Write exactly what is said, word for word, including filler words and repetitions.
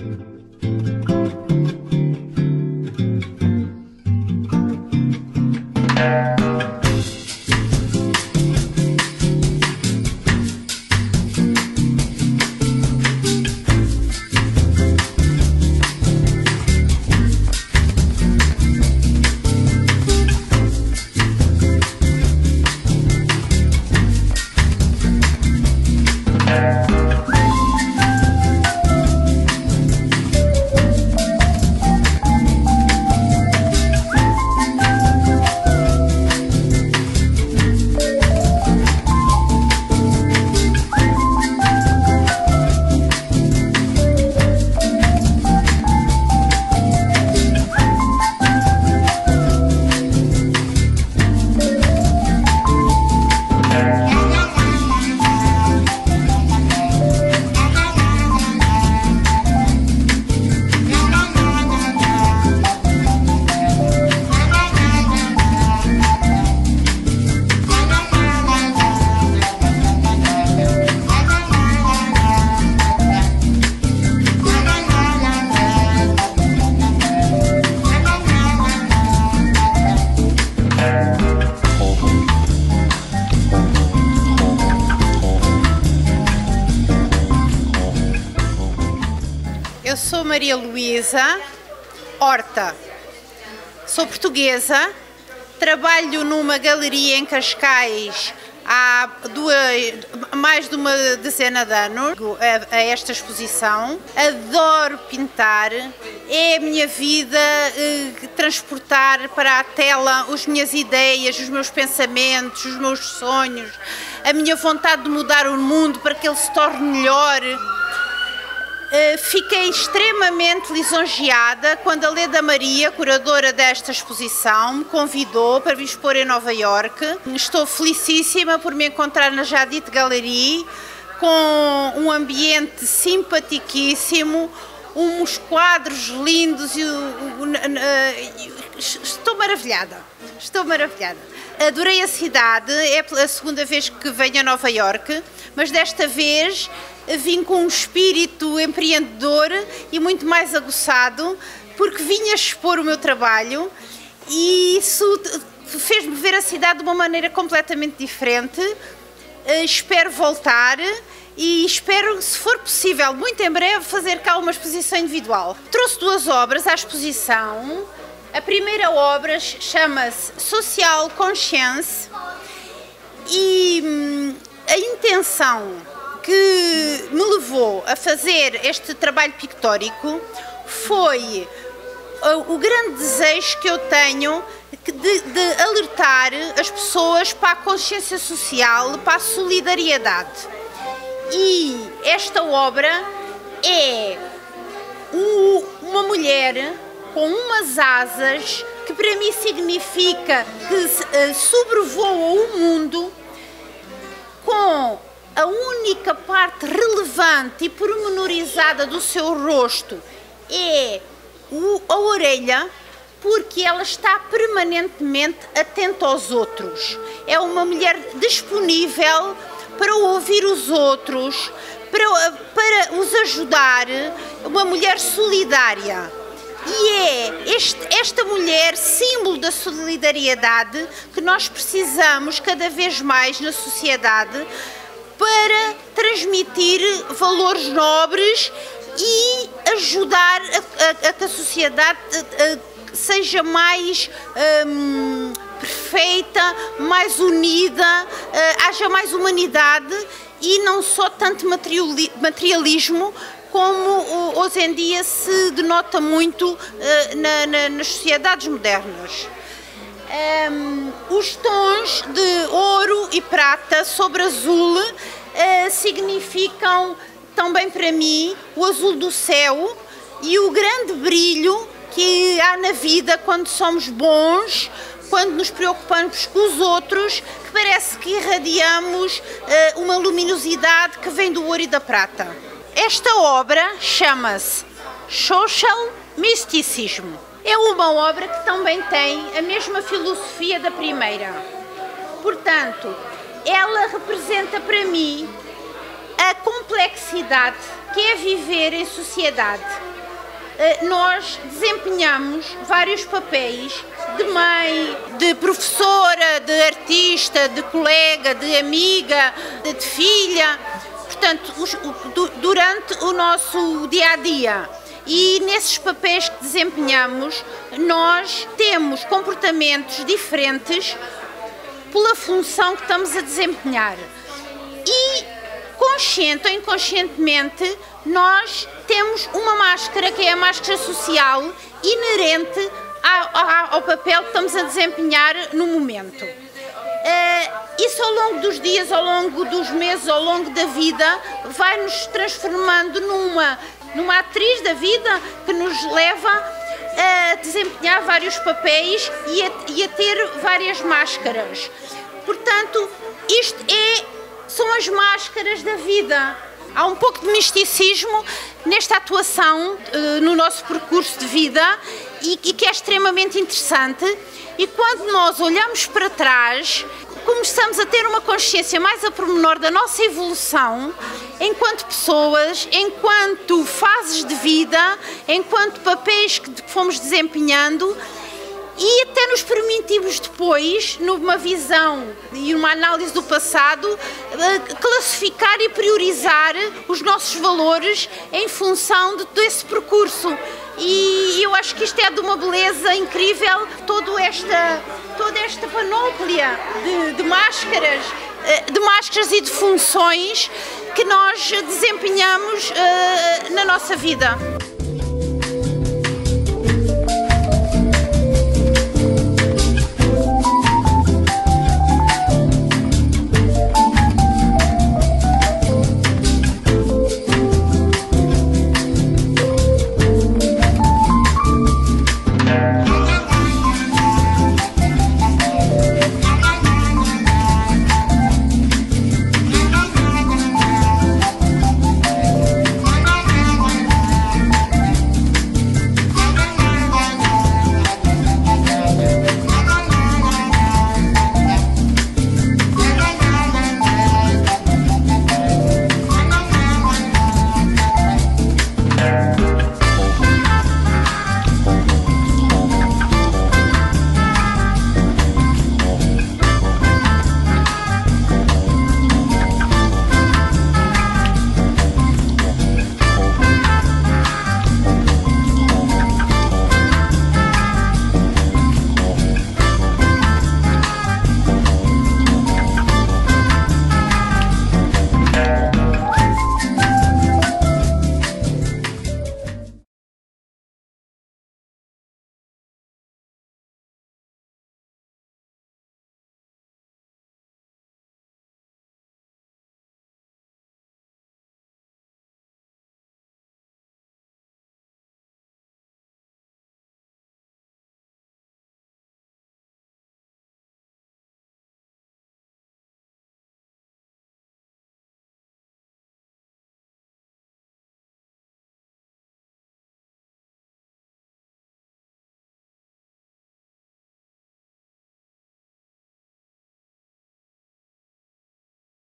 Eu sou Maria Luísa Horta, sou portuguesa, trabalho numa galeria em Cascais há duas, mais de uma dezena de anos a, a esta exposição. Adoro pintar, é a minha vida eh, transportar para a tela as minhas ideias, os meus pensamentos, os meus sonhos, a minha vontade de mudar o mundo para que ele se torne melhor. Uh, fiquei extremamente lisonjeada quando a Leda Maria, curadora desta exposição, me convidou para vir expor em Nova Iorque. Estou felicíssima por me encontrar na Jadit Galerie, com um ambiente simpaticíssimo, uns quadros lindos e uh, uh, uh, estou maravilhada, estou maravilhada. Adorei a cidade, é a segunda vez que venho a Nova Iorque, mas desta vez vim com um espírito empreendedor e muito mais aguçado, porque vinha expor o meu trabalho e isso fez-me ver a cidade de uma maneira completamente diferente. Espero voltar e espero, se for possível, muito em breve, fazer cá uma exposição individual. Trouxe duas obras à exposição. A primeira obra chama-se Social Conscience e hum, a intenção que me levou a fazer este trabalho pictórico foi o grande desejo que eu tenho de, de alertar as pessoas para a consciência social, para a solidariedade. E esta obra é uma mulher com umas asas que para mim significa que sobrevoa o mundo, com a única parte relevante e pormenorizada do seu rosto é a orelha, porque ela está permanentemente atenta aos outros. É uma mulher disponível para ouvir os outros, para, para os ajudar, uma mulher solidária. E é este, esta mulher símbolo da solidariedade que nós precisamos cada vez mais na sociedade para transmitir valores nobres e ajudar a, a, a que a sociedade a, a, seja mais um, perfeita, mais unida, uh, haja mais humanidade e não só tanto materialismo como hoje em dia se denota muito uh, na, na, nas sociedades modernas. Um, os tons de ouro e prata sobre azul uh, significam também para mim o azul do céu e o grande brilho que há na vida quando somos bons, quando nos preocupamos com os outros, que parece que irradiamos uh, uma luminosidade que vem do ouro e da prata. Esta obra chama-se Social Mysticism. É uma obra que também tem a mesma filosofia da primeira. Portanto, ela representa para mim a complexidade que é viver em sociedade. Nós desempenhamos vários papéis de mãe, de professora, de artista, de colega, de amiga, de filha, portanto, durante o nosso dia-a-dia. E nesses papéis que desempenhamos, nós temos comportamentos diferentes pela função que estamos a desempenhar. E, consciente ou inconscientemente, nós temos uma máscara, que é a máscara social, inerente ao, ao, ao papel que estamos a desempenhar no momento. Uh, isso ao longo dos dias, ao longo dos meses, ao longo da vida, vai nos transformando numa, numa atriz da vida que nos leva a desempenhar vários papéis e a, e a ter várias máscaras. Portanto, isto é, são as máscaras da vida. Há um pouco de misticismo nesta atuação, uh, no nosso percurso de vida, e, e que é extremamente interessante. E quando nós olhamos para trás, começamos a ter uma consciência mais a pormenor da nossa evolução enquanto pessoas, enquanto fases de vida, enquanto papéis que fomos desempenhando, e até nos permitimos depois, numa visão e uma análise do passado, classificar e priorizar os nossos valores em função de, desse percurso. E eu acho que isto é de uma beleza incrível, toda esta, toda esta panóplia de, de máscaras, de máscaras e de funções que nós desempenhamos uh, na nossa vida.